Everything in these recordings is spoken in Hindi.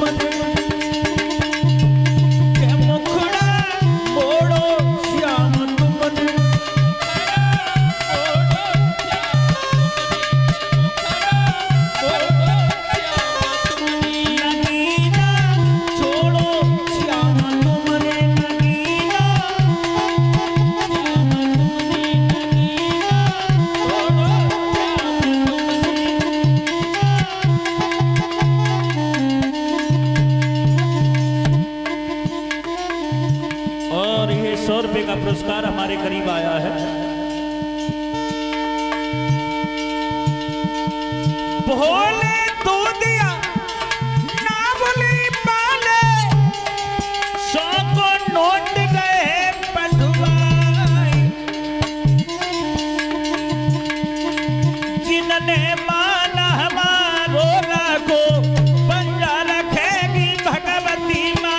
का पुरस्कार हमारे करीब आया है। भोले तो दिया ना बोली पाले, सौ को नोट गए पटवाई, जिनने माना हमारो को पंजा रखेगी भगवती माँ।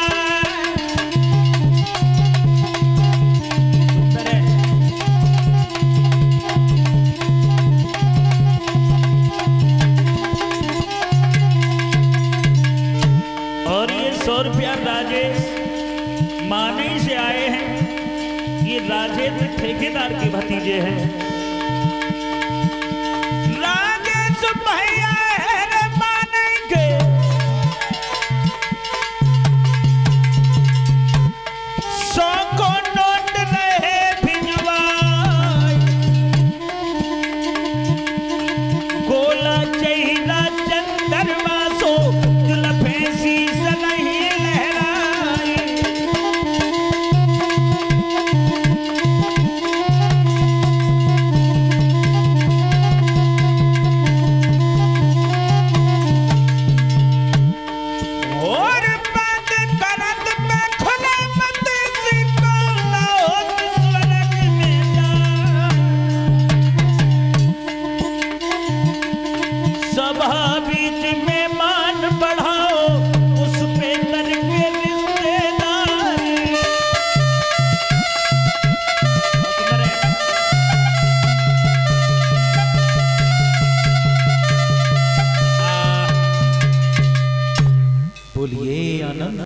और ये 100 रुपया राजेश माने से आए हैं। ये राजेश ठेकेदार के भतीजे हैं। राजेश भैया है माने के, 100 को नोट रहे भिजवाई, गोला चहिला चंदरवा सो जुल्फे Oh!